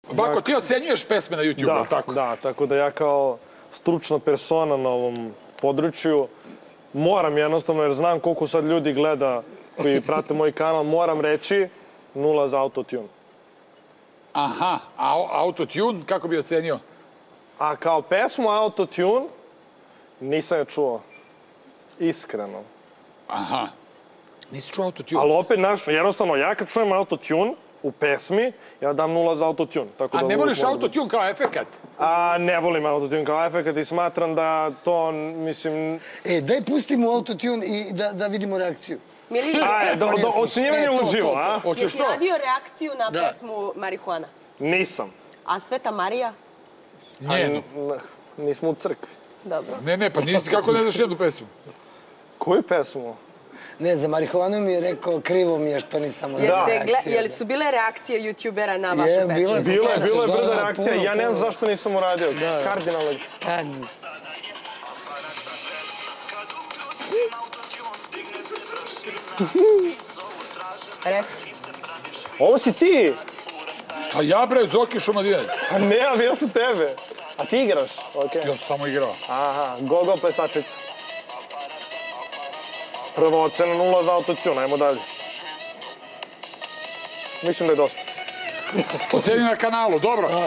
Bako, ti ocenjuješ pesme na YouTube, ali tako? Da, tako da ja kao stručna persona na ovom području moram jednostavno, jer znam koliko sad ljudi gleda koji prate moj kanal, moram reći 0 za autotune. Aha, a autotune kako bi ocenio? A kao pesmu autotune nisam je čuo. Iskreno. Aha. Nisi čuo autotune? Ali opet, jednostavno, ja kad čujem autotune u pesmi, ja dam 0 za autotune. A ne voliš autotune kao efekat? Ne volim autotune kao efekat i smatram da to, mislim... Daj pustimo autotune i da vidimo reakciju. Ocenjivanje uživo, a? Hoćeš to? Jesi radio reakciju na pesmu Marihuana? Nisam. A Sveta Marija? Njenu. Nismo u crkvi. Dobro. Ne, pa nisi, kako ne znaš jednu pesmu? Koju pesmu? Ne, za marihuanu mi je rekao, krivo mi je što nisam reakcija. Jel su bile reakcije youtubera na vašu pesmu? Bilo je brda reakcija, ja ne znam zašto nisam uradio. Kardinalno. Ovo si ti? Šta ja bre, Zoki Šumadinac? A ne, ja bio sam tebe. A ti igraš? Ja sam samo igrao. Aha, go plesačica. Prva ocena 0 za autotune, ajmo dalje. Mislim da je dosta. Oceni na kanalu, dobro.